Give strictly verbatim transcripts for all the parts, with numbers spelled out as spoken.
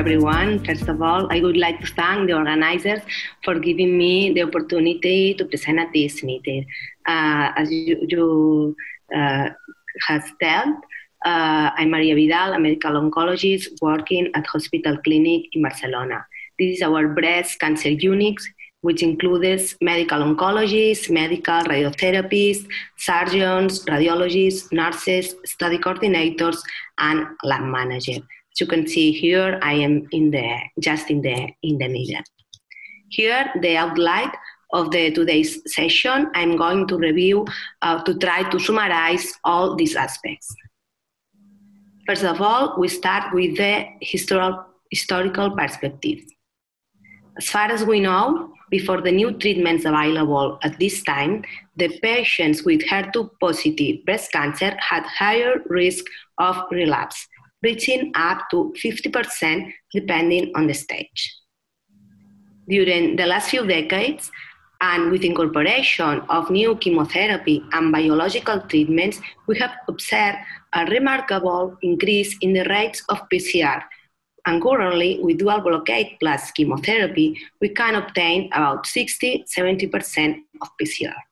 everyone. First of all, I would like to thank the organizers for giving me the opportunity to present at this meeting. Uh, as you, you uh, have told, uh, I'm Maria Vidal, a medical oncologist working at Hospital Clinic in Barcelona. This is our breast cancer unit, which includes medical oncologists, medical radiotherapists, surgeons, radiologists, nurses, study coordinators, and lab manager. As you can see here, I am in the just in the in the middle. Here, the outline of the today's session. I'm going to review uh, to try to summarize all these aspects. First of all, we start with the historical historical perspective. As far as we know, before the new treatments available at this time, the patients with H E R two positive breast cancer had higher risk of relapse, reaching up to fifty percent depending on the stage. During the last few decades, and with incorporation of new chemotherapy and biological treatments, we have observed a remarkable increase in the rates of P C R. And currently, with dual blockade plus chemotherapy, we can obtain about sixty to seventy percent of P C R.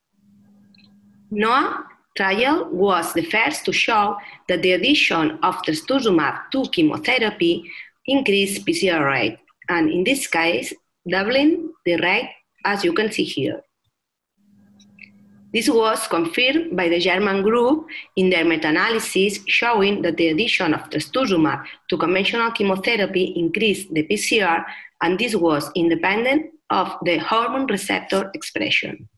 NOAA trial was the first to show that the addition of trastuzumab to chemotherapy increased P C R rate, and in this case, doubling the rate as you can see here. This was confirmed by the German group in their meta-analysis showing that the addition of trastuzumab to conventional chemotherapy increased the P C R, and this was independent of the hormone receptor expression.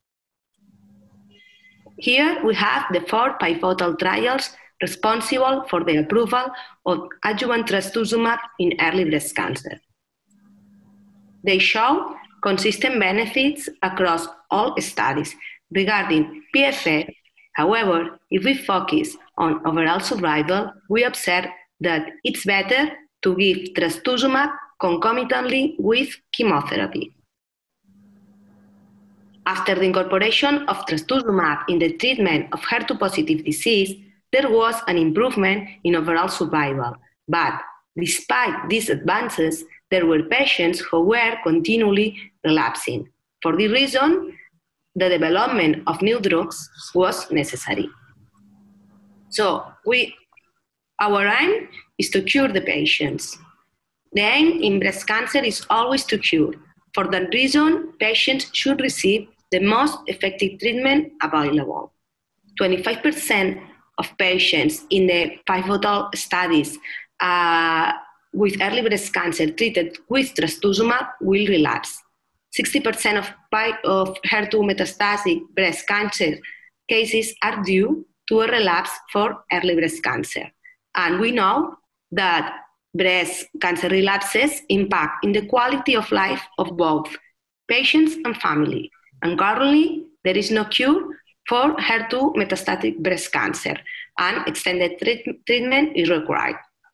Here we have the four pivotal trials responsible for the approval of adjuvant trastuzumab in early breast cancer. They show consistent benefits across all studies regarding P F S. However, if we focus on overall survival, we observe that it's better to give trastuzumab concomitantly with chemotherapy. After the incorporation of trastuzumab in the treatment of H E R two positive disease, there was an improvement in overall survival. But despite these advances, there were patients who were continually relapsing. For this reason, the development of new drugs was necessary. So we, our aim is to cure the patients. The aim in breast cancer is always to cure. For that reason, patients should receive the most effective treatment available. twenty-five percent of patients in the pivotal studies uh, with early breast cancer treated with trastuzumab will relapse. sixty percent of, of H E R two metastatic breast cancer cases are due to a relapse for early breast cancer. And we know that breast cancer relapses impact in the quality of life of both patients and family. And currently, there is no cure for H E R two metastatic breast cancer, and extended treat treatment is required.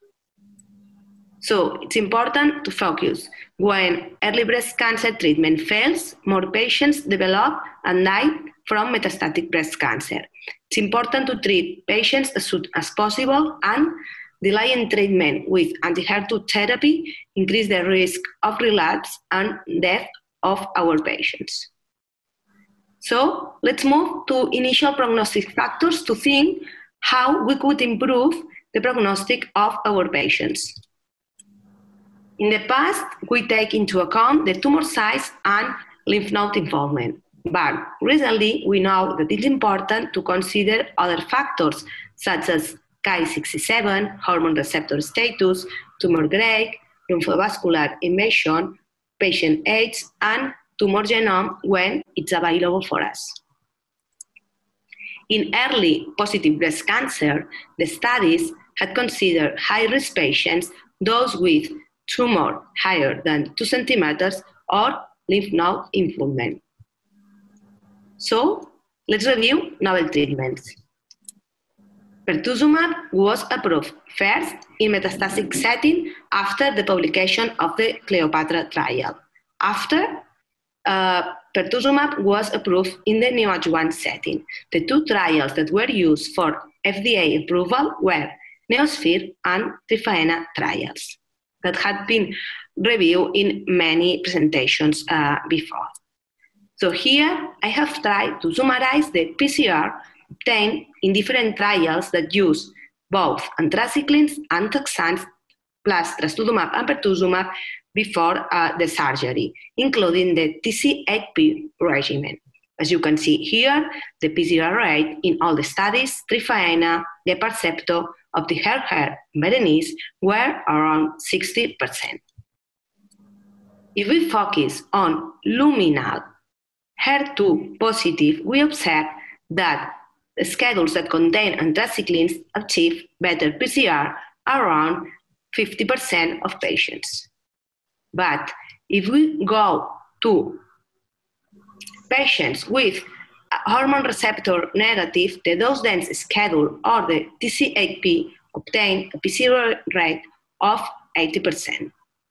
So it's important to focus. When early breast cancer treatment fails, more patients develop and die from metastatic breast cancer. It's important to treat patients as soon as possible, and delaying treatment with anti-H E R two therapy increase the risk of relapse and death of our patients. So let's move to initial prognostic factors to think how we could improve the prognostic of our patients. In the past, we take into account the tumor size and lymph node involvement. But recently, we know that it's important to consider other factors such as Ki sixty-seven, hormone receptor status, tumor grade, lymphovascular invasion, patient age, and tumor genome when it's available for us. In early positive breast cancer, the studies had considered high-risk patients, those with tumor higher than two centimeters or lymph node involvement. So let's review novel treatments. Pertuzumab was approved first in metastatic setting after the publication of the Cleopatra trial. After, uh, pertuzumab was approved in the neoadjuvant setting. The two trials that were used for F D A approval were NEOSPHERE and TRIFAENA trials. that had been reviewed in many presentations uh, before. So here I have tried to summarize the P C R obtained in different trials that use both anthracyclines and taxanes plus trastuzumab and pertuzumab before uh, the surgery, including the T C eight P regimen. As you can see here, the P C R rate in all the studies, Trifaena, Leparcepto, Optiher, and Berenice, were around sixty percent. If we focus on luminal H E R two positive, we observe that the schedules that contain anthracyclines achieve better P C R around fifty percent of patients. But if we go to patients with hormone receptor negative, the dose-dense schedule or the T C eight P obtain a P C R rate of eighty percent.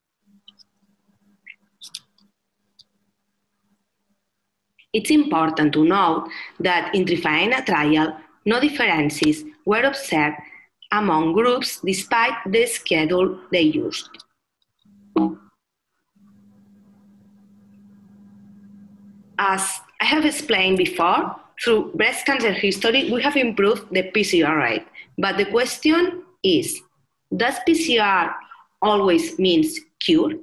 It's important to note that in Trifaena trial, no differences were observed among groups despite the schedule they used. As I have explained before, through breast cancer history, we have improved the P C R rate. But the question is, does P C R always means cure?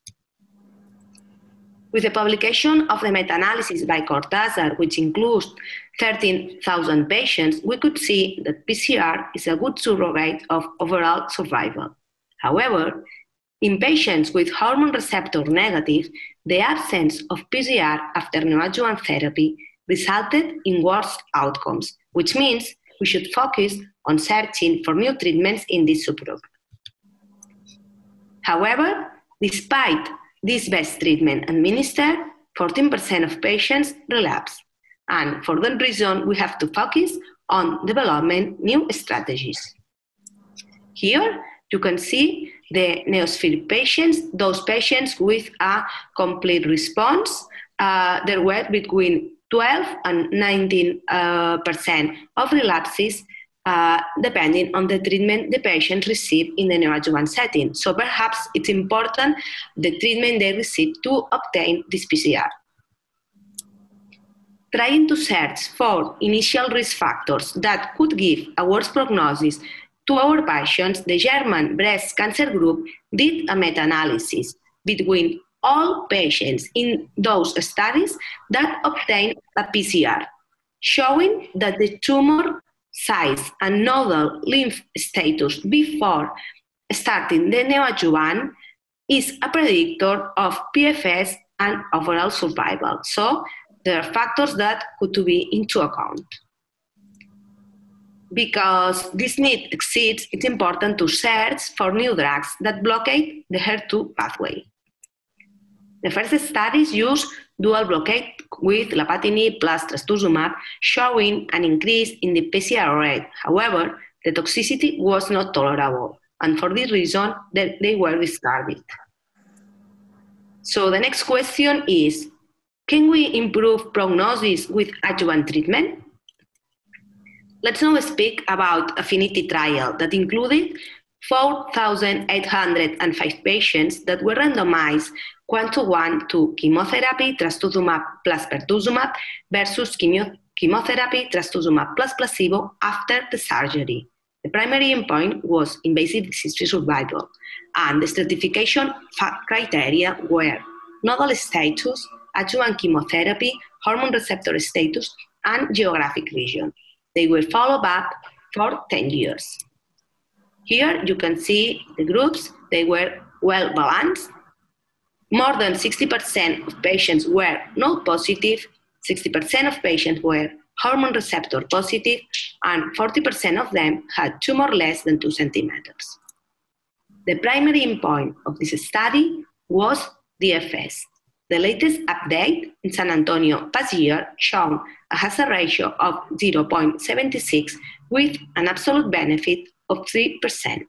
With the publication of the meta-analysis by Cortázar, which includes thirteen thousand patients, we could see that P C R is a good surrogate of overall survival. However, in patients with hormone receptor negative, the absence of P C R after neoadjuvant therapy resulted in worse outcomes, which means we should focus on searching for new treatments in this subgroup. However, despite this best treatment administered, fourteen percent of patients relapse. And for that reason, we have to focus on developing new strategies. Here, you can see the neosphere patients, those patients with a complete response. Uh, there were between twelve and nineteen percent uh, of relapses Uh, depending on the treatment the patient received in the neoadjuvant setting. So perhaps it's important the treatment they receive to obtain this P C R. Trying to search for initial risk factors that could give a worse prognosis to our patients, the German breast cancer group did a meta-analysis between all patients in those studies that obtained a P C R, showing that the tumor size and nodal lymph status before starting the neoadjuvant is a predictor of P F S and overall survival. So there are factors that could be into account. Because this need exists, it's important to search for new drugs that blockade the H E R two pathway. The first studies use dual blockade with lapatinib plus trastuzumab, showing an increase in the P C R rate. However, the toxicity was not tolerable, and for this reason, they were discarded. So the next question is, can we improve prognosis with adjuvant treatment? Let's now speak about Affinity trial that included four thousand eight hundred five patients that were randomized one-to-one to chemotherapy, trastuzumab plus pertuzumab versus chemo chemotherapy, trastuzumab plus placebo after the surgery. The primary endpoint was invasive disease-free survival, and the stratification criteria were nodal status, adjuvant chemotherapy, hormone receptor status, and geographic region. They were followed up for ten years. Here you can see the groups. They were well balanced. More than sixty percent of patients were node positive, sixty percent of patients were hormone receptor positive, and forty percent of them had tumor less than two centimeters. The primary endpoint of this study was D F S. The latest update in San Antonio past year showed a hazard ratio of zero point seven six with an absolute benefit of three percent.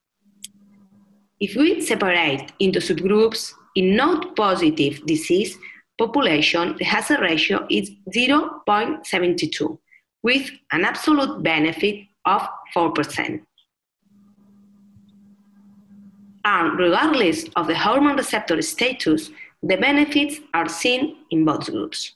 If we separate into subgroups, in node-positive disease population, the hazard ratio is zero point seven two, with an absolute benefit of four percent. And regardless of the hormone receptor status, the benefits are seen in both groups.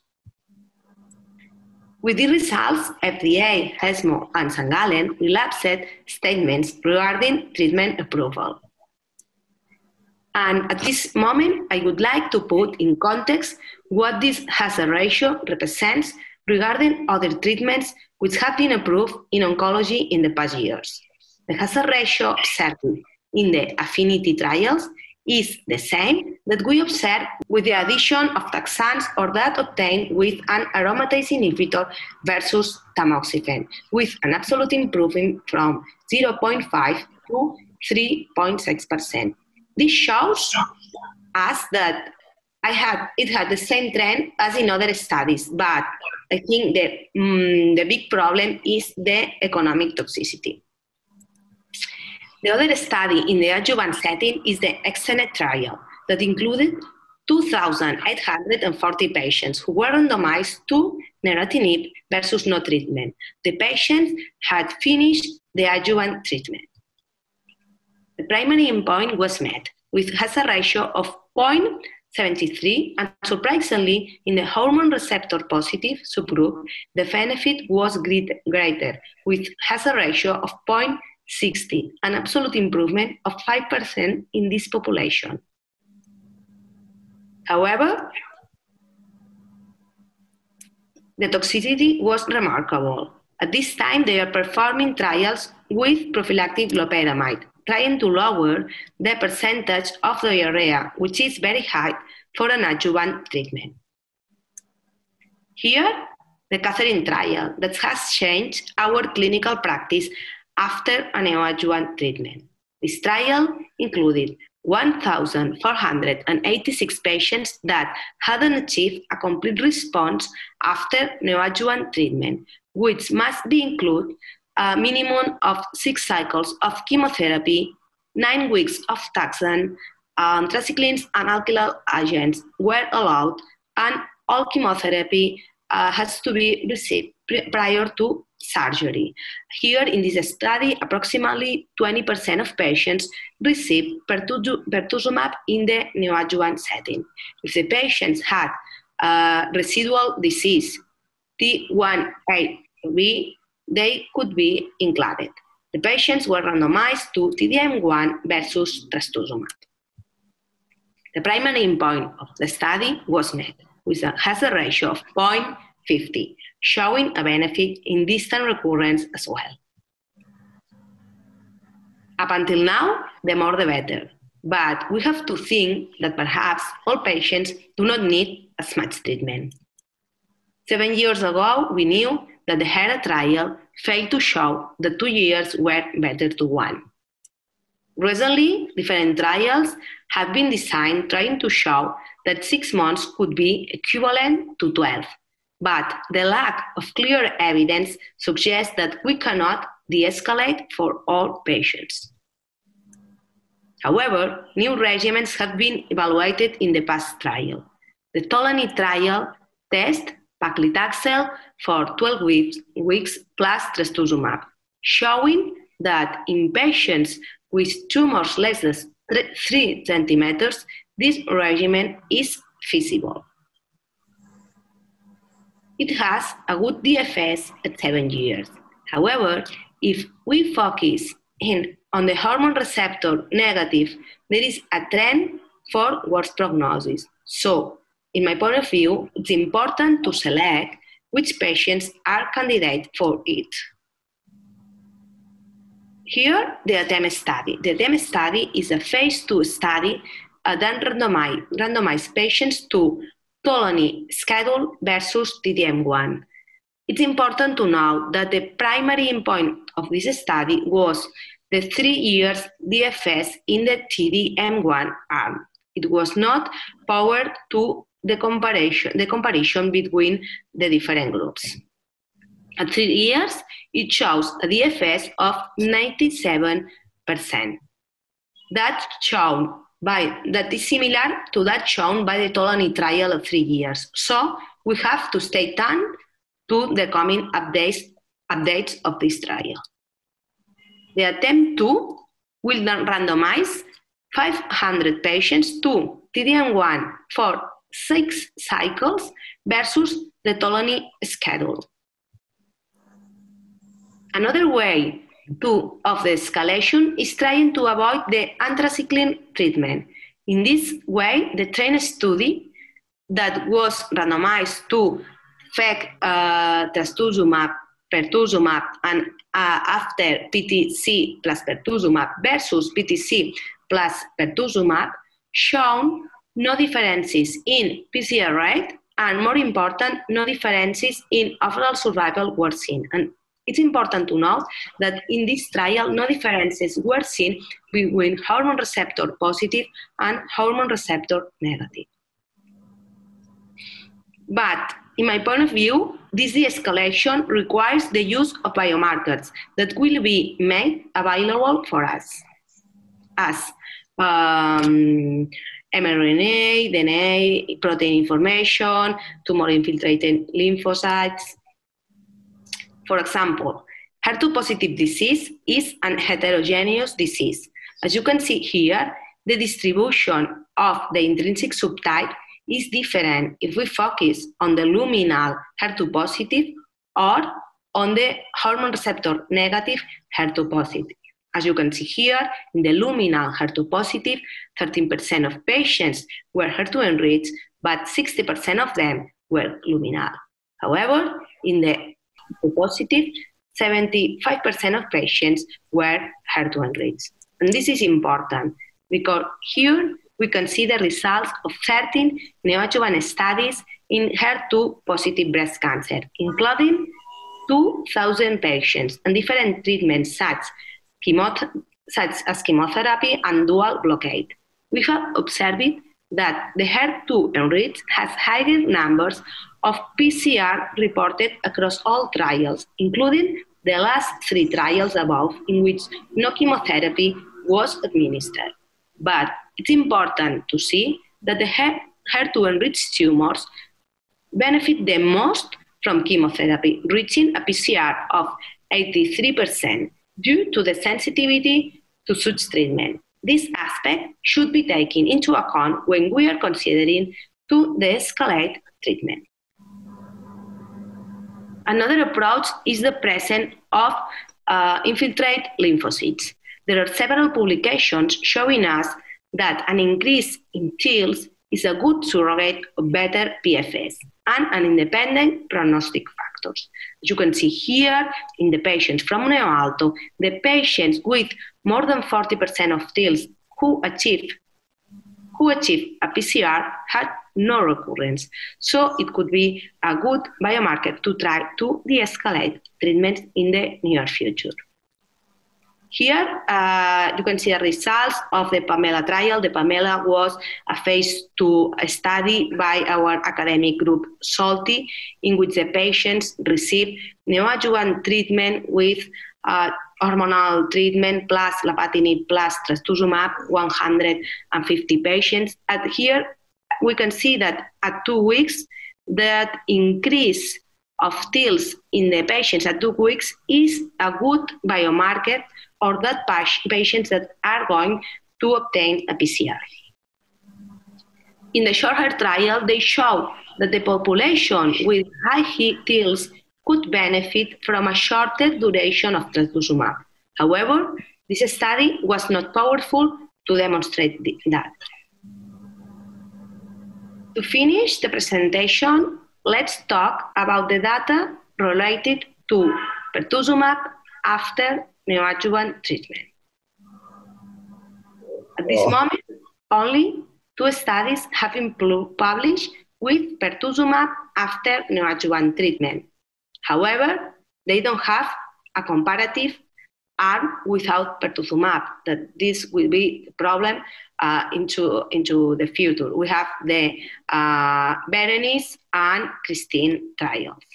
With these results, F D A, ESMO, and Saint Gallen relapsed statements regarding treatment approval. And at this moment, I would like to put in context what this hazard ratio represents regarding other treatments which have been approved in oncology in the past years. The hazard ratio observed in the affinity trials is the same that we observe with the addition of taxanes or that obtained with an aromatase inhibitor versus tamoxifen, with an absolute improvement from zero point five to three point six percent. This shows us that I had, it had the same trend as in other studies, but I think that um, the big problem is the economic toxicity. The other study in the adjuvant setting is the ExteNet trial that included two thousand eight hundred forty patients who were randomized to neratinib versus no treatment. The patients had finished the adjuvant treatment. The primary endpoint was met with hazard ratio of zero point seven three, and surprisingly, in the hormone receptor positive subgroup, the benefit was greater with hazard ratio of zero point six zero, an absolute improvement of five percent in this population. However, the toxicity was remarkable. At this time, they are performing trials with prophylactic loperamide, trying to lower the percentage of diarrhea, which is very high for an adjuvant treatment. Here, the Catherine trial that has changed our clinical practice after a neoadjuvant treatment. This trial included one thousand four hundred eighty-six patients that hadn't achieved a complete response after neoadjuvant treatment, which must be include a minimum of six cycles of chemotherapy, nine weeks of taxane, um, anthracyclines and alkyl agents were allowed, and all chemotherapy uh, has to be received prior to surgery. Here in this study, approximately twenty percent of patients received pertuzumab in the neoadjuvant setting. If the patients had uh, residual disease T one A B, they could be included. The patients were randomized to T D M one versus trastuzumab. The primary endpoint of the study was met with a hazard ratio of zero point five zero, showing a benefit in distant recurrence as well. Up until now, the more the better, but we have to think that perhaps all patients do not need as much treatment. Seven years ago, we knew that the HERA trial failed to show that two years were better to one. Recently, different trials have been designed trying to show that six months could be equivalent to twelve. But the lack of clear evidence suggests that we cannot de-escalate for all patients. However, new regimens have been evaluated in the past trial. The Tolani trial tests paclitaxel for twelve weeks, weeks plus trastuzumab, showing that in patients with tumors less than three centimeters, this regimen is feasible. It has a good D F S at seven years. However, if we focus in, on the hormone receptor negative, there is a trend for worse prognosis. So, in my point of view, it's important to select which patients are candidates for it. Here, the ATEM study. The ATEM study is a phase two study uh, that randomized, randomized patients to Tolani schedule versus T D M one. It's important to know that the primary endpoint of this study was the three years D F S in the T D M one arm. It was not powered to the comparison, the comparison between the different groups. At three years, it shows a D F S of ninety-seven percent. That's shown by, that is similar to that shown by the Tolani trial of three years. So we have to stay tuned to the coming updates, updates of this trial. The attempt two will randomize five hundred patients to T D M one for six cycles versus the Tolony schedule. Another way to, of the escalation is trying to avoid the anthracycline treatment. In this way, the TRAIN study that was randomized to fec uh, trastuzumab, pertuzumab, and uh, after P T C plus pertuzumab versus P T C plus pertuzumab shown no differences in P C R rate and, more important, no differences in overall survival were seen. And it's important to note that in this trial, no differences were seen between hormone receptor positive and hormone receptor negative. But in my point of view, this de-escalation requires the use of biomarkers that will be made available for us, as um, mRNA, D N A, protein information, tumor-infiltrating lymphocytes. For example, H E R two positive disease is an heterogeneous disease. As you can see here, the distribution of the intrinsic subtype is different if we focus on the luminal H E R two positive or on the hormone receptor negative H E R two positive. As you can see here, in the luminal H E R two positive, thirteen percent of patients were H E R two enriched, but sixty percent of them were luminal. However, in the H E R two positive, seventy-five percent of patients were H E R two enriched. And this is important because here we can see the results of thirteen neoadjuvant studies in H E R two positive breast cancer, including two thousand patients and different treatments such, such as chemotherapy and dual blockade. We have observed that the H E R two enriched has higher numbers of P C R reported across all trials, including the last three trials above, in which no chemotherapy was administered. But it's important to see that the H E R two enriched tumors benefit the most from chemotherapy, reaching a P C R of eighty-three percent due to the sensitivity to such treatment. This aspect should be taken into account when we are considering to de-escalate treatment. Another approach is the presence of uh, infiltrate lymphocytes. There are several publications showing us that an increase in TILs is a good surrogate of better P F S and an independent prognostic factors. As you can see here in the patients from NeoAlto, the patients with more than forty percent of TILs who achieve, who achieve a P C R had no recurrence. So it could be a good biomarker to try to de-escalate treatment in the near future. Here, uh, you can see the results of the PAMELA trial. The PAMELA was a phase two study by our academic group, SALTI, in which the patients received neoadjuvant treatment with uh, hormonal treatment plus lapatinib plus trastuzumab, one hundred fifty patients. And here, we can see that at two weeks, that increase of TILs in the patients at two weeks is a good biomarker or that patients that are going to obtain a P C R. In the short-hair trial, they showed that the population with high TILs could benefit from a shorter duration of trastuzumab. However, this study was not powerful to demonstrate that. To finish the presentation, let's talk about the data related to pertuzumab after neoadjuvant treatment. At this oh. moment, only two studies have been published with pertuzumab after neoadjuvant treatment. However, they don't have a comparative arm without pertuzumab. That this will be a problem uh, into, into the future. We have the uh, Berenice and Christine trials.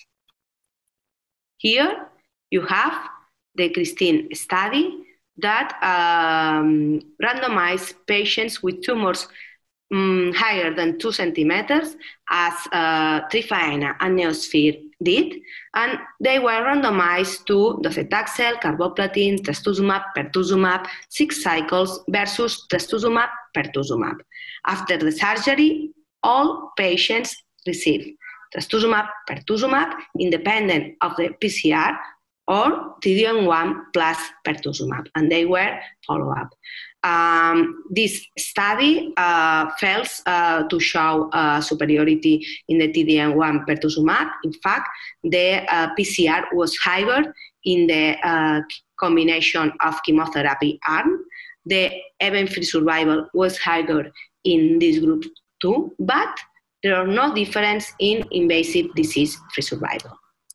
Here you have the Christine study that um, randomized patients with tumors um, higher than two centimeters, as uh, Trifaena and Neosphere did, and they were randomized to docetaxel, carboplatin, trastuzumab, pertuzumab, six cycles versus trastuzumab, pertuzumab. After the surgery, all patients received trastuzumab, pertuzumab, independent of the P C R, or T D M one plus pertuzumab, and they were follow-up. Um, this study uh, fails uh, to show uh, superiority in the T D M one pertuzumab. In fact, the uh, P C R was higher in the uh, combination of chemotherapy arm. The event-free survival was higher in this group too, but there are no difference in invasive disease-free survival.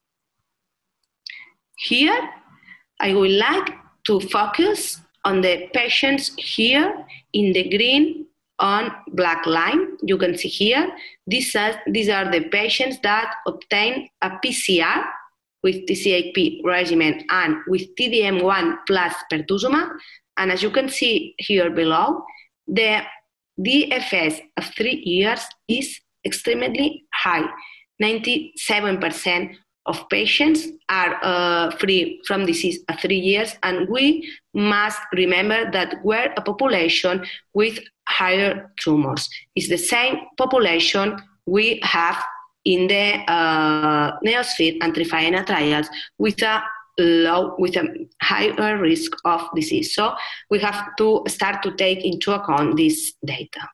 Here, I would like to focus on the patients here in the green on black line. You can see here, these are, these are the patients that obtain a P C R with T C A P regimen and with T D M one plus pertuzumab. And as you can see here below, the D F S of three years is extremely high. ninety-seven percent of patients are uh, free from disease at three years, and we must remember that we're a population with higher tumors. It's the same population we have in the uh, Neosphere and Trifaena trials with a low, with a higher risk of disease. So we have to start to take into account this data.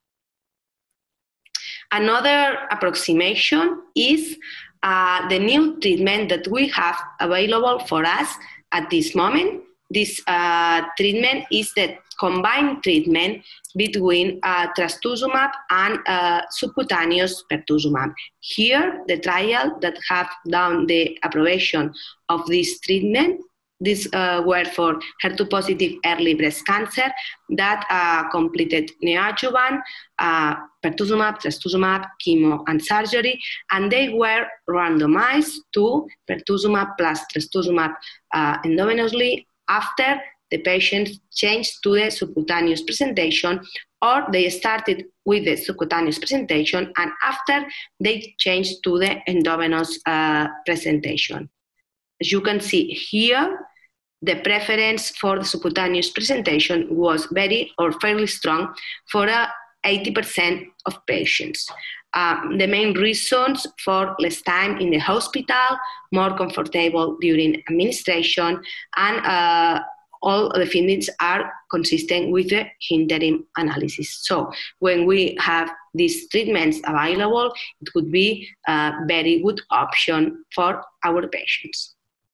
Another approximation is uh, the new treatment that we have available for us at this moment. This uh, treatment is the combined treatment between uh, trastuzumab and uh, subcutaneous pertuzumab. Here, the trial that have done the approbation of this treatment, these uh, were for H E R two positive early breast cancer that uh, completed neoadjuvant, uh, pertuzumab, trastuzumab, chemo, and surgery, and they were randomized to pertuzumab plus trastuzumab uh, endovenously after the patients changed to the subcutaneous presentation, or they started with the subcutaneous presentation and after they changed to the endovenous uh, presentation. As you can see here, the preference for the subcutaneous presentation was very or fairly strong for uh, eighty percent of patients. Um, the main reasons for less time in the hospital, more comfortable during administration, and uh, all the findings are consistent with the interim analysis. So when we have these treatments available, it could be a very good option for our patients.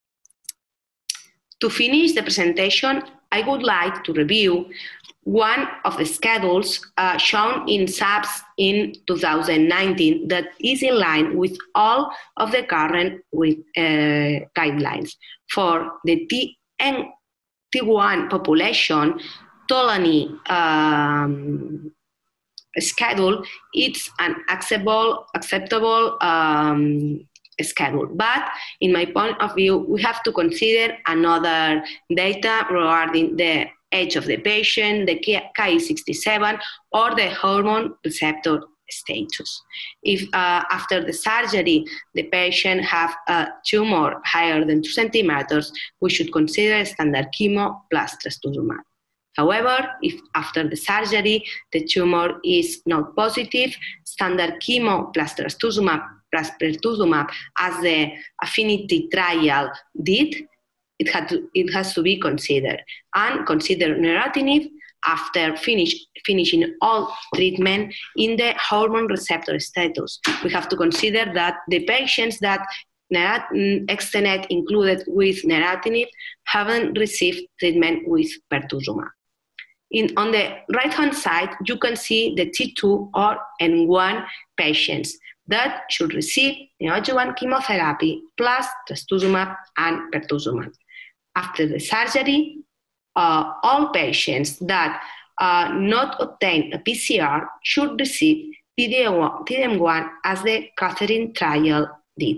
To finish the presentation, I would like to review one of the schedules uh, shown in S A P S in two thousand nineteen that is in line with all of the current with, uh, guidelines. For the T one population, Tolani um, schedule, it's an acceptable, acceptable um, schedule. But in my point of view, we have to consider another data regarding the age of the patient, the K I sixty-seven, or the hormone receptor status. If uh, after the surgery, the patient have a tumor higher than two centimeters, we should consider standard chemo plus trastuzumab. However, if after the surgery, the tumor is not positive, standard chemo plus trastuzumab plus pertuzumab, as the affinity trial did, it, had to, it has to be considered. And consider neratinib after finish, finishing all treatment in the hormone receptor status. We have to consider that the patients that Extenet included with neratinib haven't received treatment with pertuzumab. In, on the right-hand side, you can see the T two or N one patients that should receive neoadjuvant chemotherapy plus trastuzumab and pertuzumab. After the surgery, uh, all patients that uh, not obtain a P C R should receive T D M one as the Catherine trial did.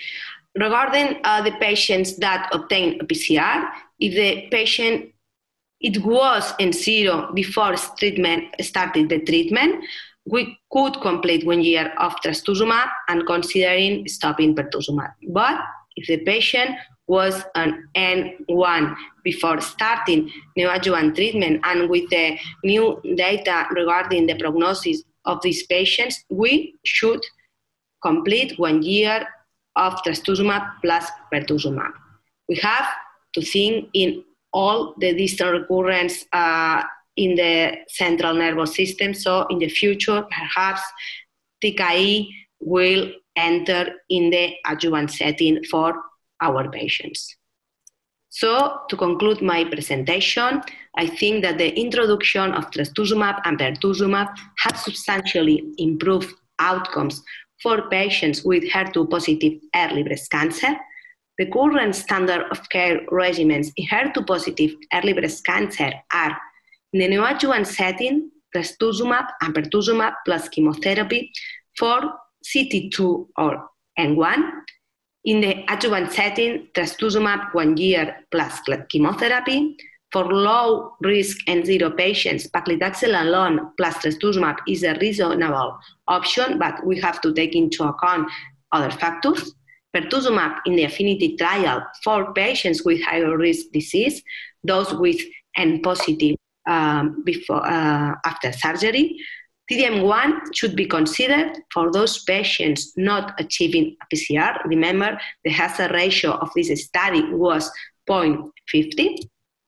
Regarding uh, the patients that obtain a P C R, if the patient it was in zero before treatment started the treatment, we could complete one year of trastuzumab and considering stopping pertuzumab. But if the patient was an N one before starting neoadjuvant treatment and with the new data regarding the prognosis of these patients, we should complete one year of trastuzumab plus pertuzumab. We have to think in all the distant recurrence uh, in the central nervous system. So in the future, perhaps T K I will enter in the adjuvant setting for our patients. So to conclude my presentation, I think that the introduction of trastuzumab and pertuzumab has substantially improved outcomes for patients with H E R two positive early breast cancer. The current standard of care regimens in H E R two positive early breast cancer are in the neoadjuvant setting, trastuzumab and pertuzumab plus chemotherapy for C T two or N one. In the adjuvant setting, trastuzumab one year plus chemotherapy. For low risk N zero patients, paclitaxel alone plus trastuzumab is a reasonable option, but we have to take into account other factors. Pertuzumab in the affinity trial for patients with higher risk disease, those with N positive um, before, uh, after surgery. T D M one should be considered for those patients not achieving a P C R. Remember, the hazard ratio of this study was zero point five zero.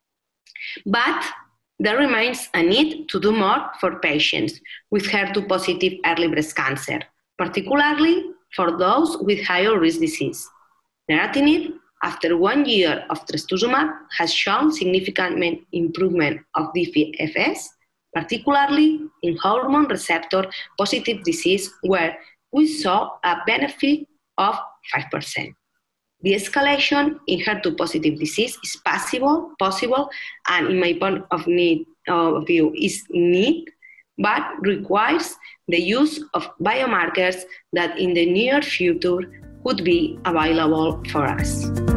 But there remains a need to do more for patients with H E R two positive early breast cancer, particularly for those with higher risk disease. Neratinib, after one year of trastuzumab, has shown significant improvement of D F S, particularly in hormone receptor positive disease, where we saw a benefit of five percent. The escalation in H E R two positive disease is possible, possible, and in my point of need, uh, view is neat, but requires the use of biomarkers that in the near future could be available for us.